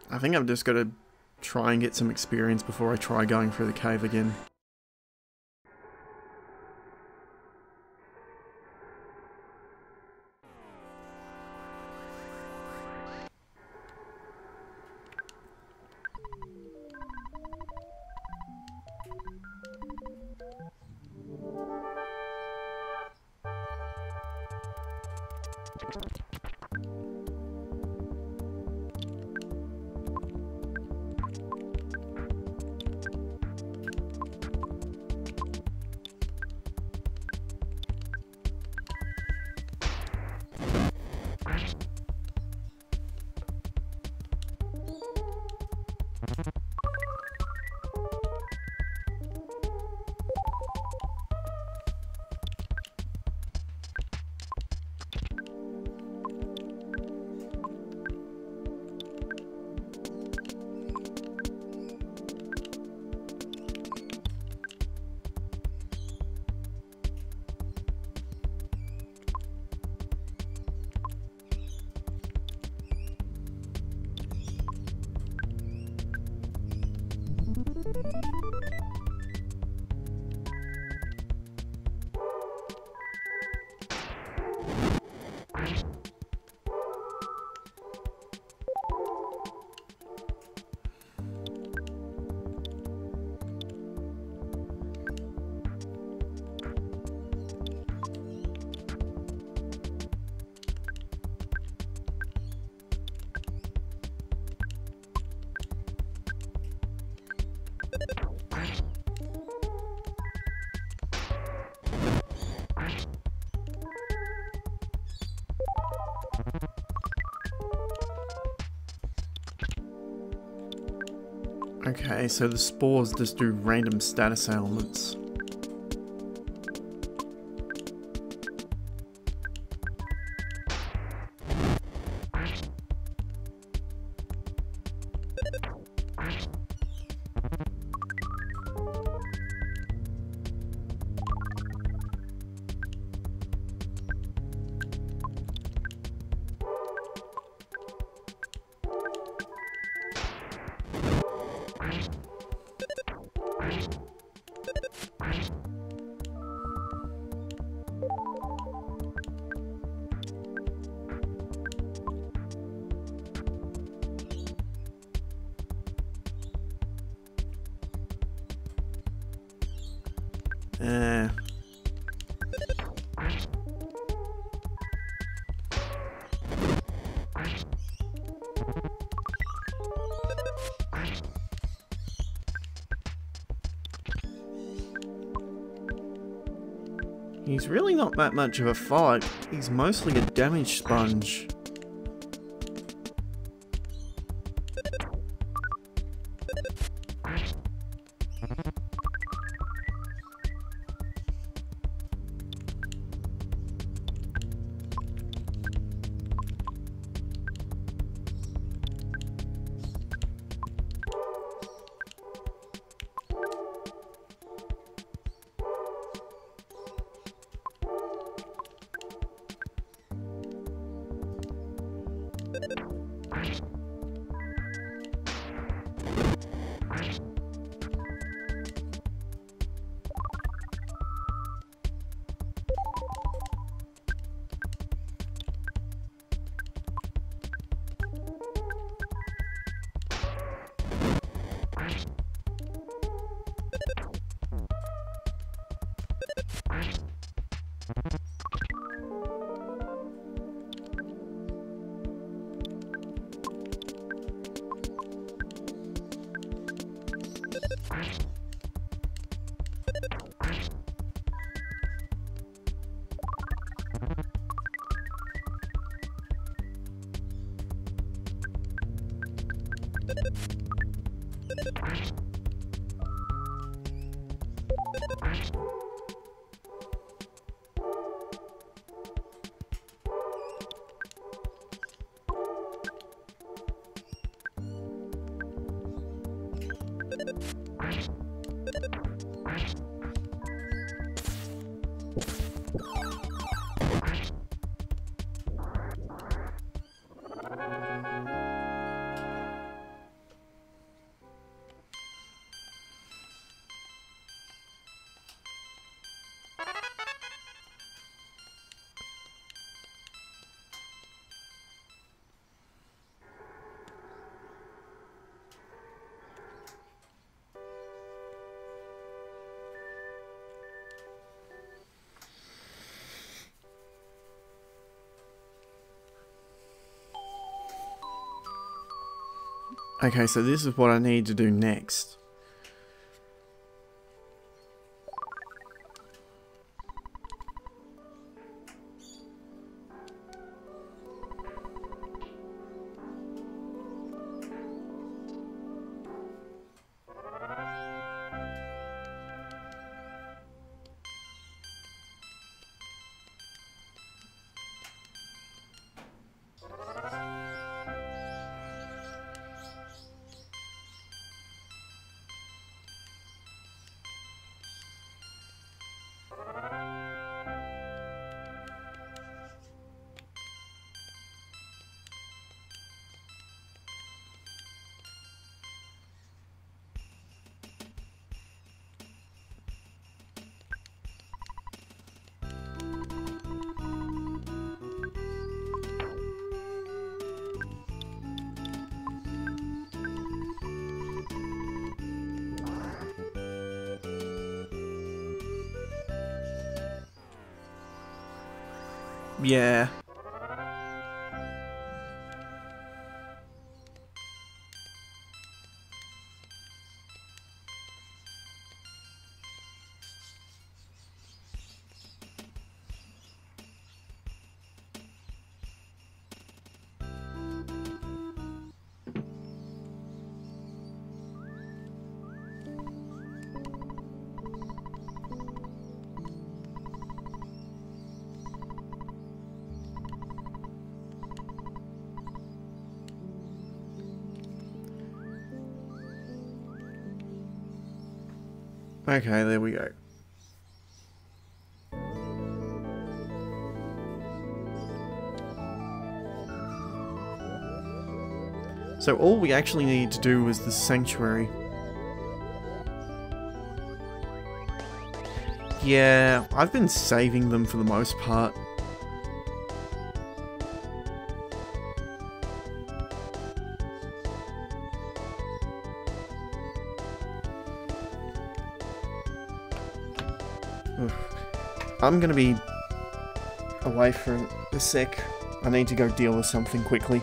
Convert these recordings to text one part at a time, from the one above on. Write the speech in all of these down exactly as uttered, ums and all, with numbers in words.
I think I've just got to try and get some experience before I try going through the cave again. Okay, so the spores just do random status ailments. Uh, he's really not that much of a fight. He's mostly a damage sponge. Okay, so this is what I need to do next. Yeah. Okay, there we go. So all we actually need to do is the sanctuary. Yeah, I've been saving them for the most part. Oof. I'm gonna be away for a sec. I need to go deal with something quickly.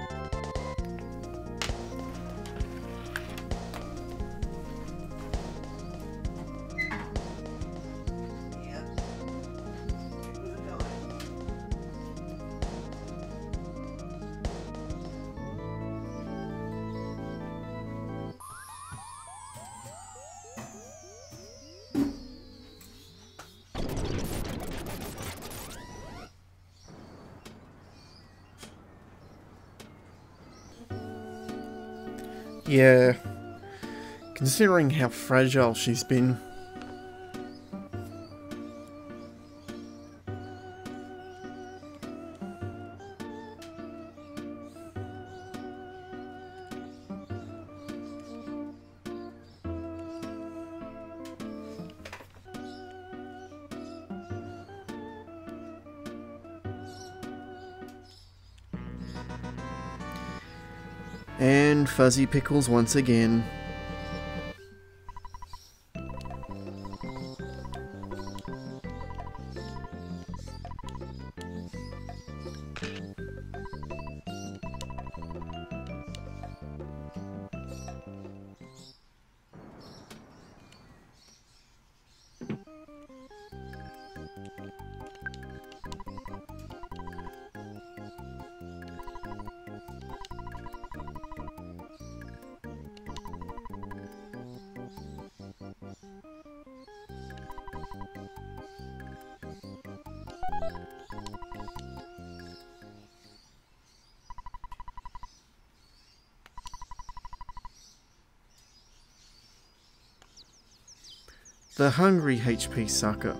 Yeah, considering how fragile she's been. And Fuzzy Pickles once again. The hungry H P sucker.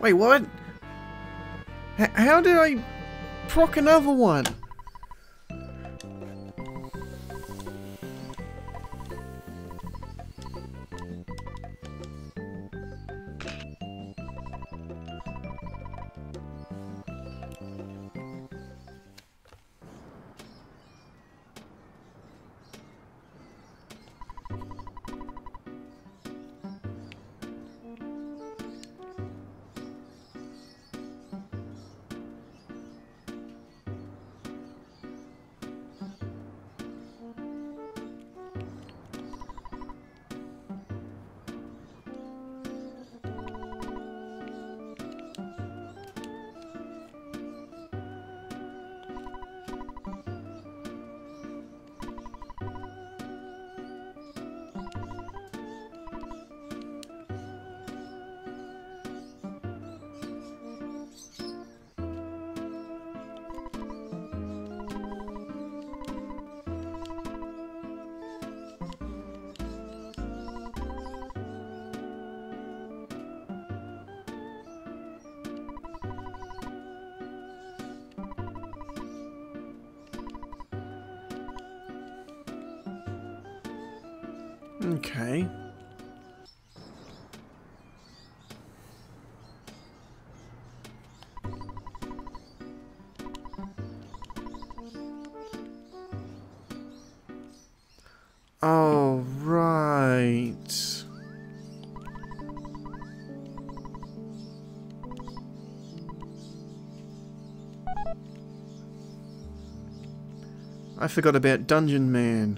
Wait, what? H how did I proc another one? Okay. Oh, right. I forgot about Dungeon Man.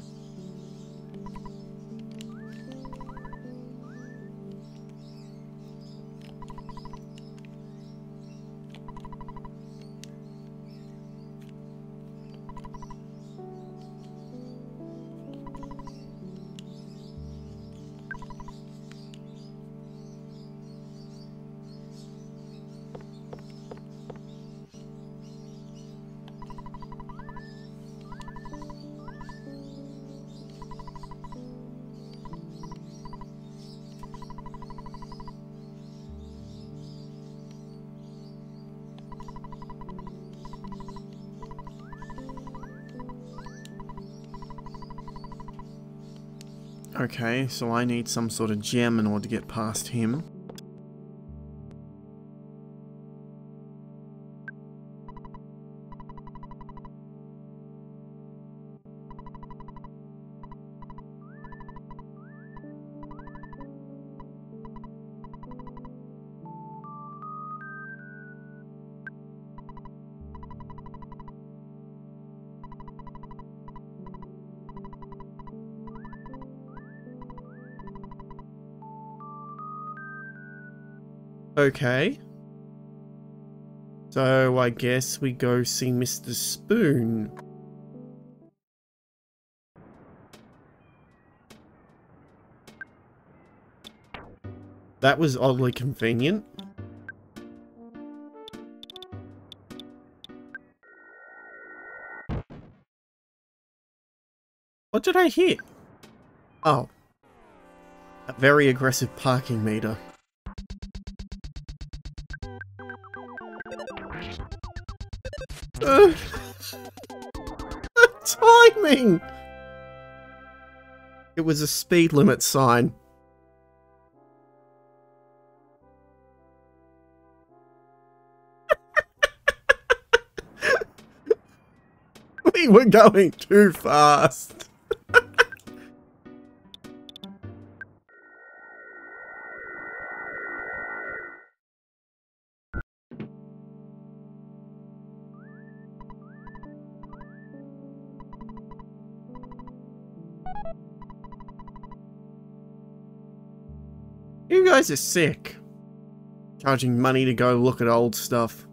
Okay, so I need some sort of gem in order to get past him. Okay. So I guess we go see Mister Spoon. That was oddly convenient. What did I hit? Oh. A very aggressive parking meter. Uh, the timing! It was a speed limit sign. We were going too fast. You guys are sick. Charging money to go look at old stuff.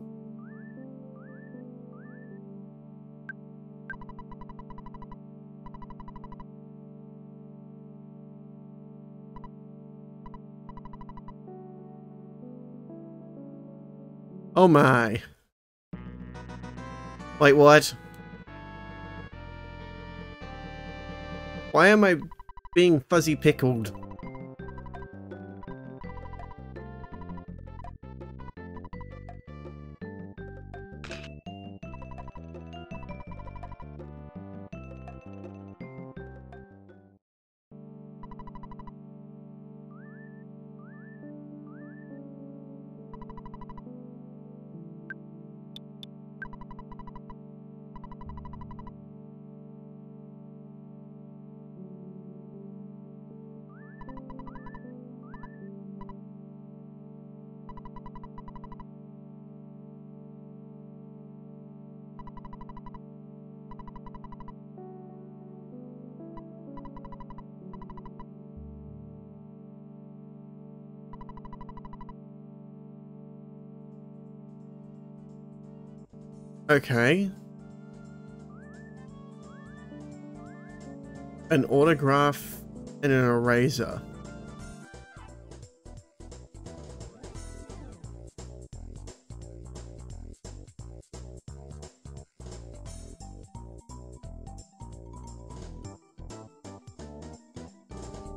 Oh my. Wait, what? Why am I being fuzzy pickled? Okay. An autograph and an eraser.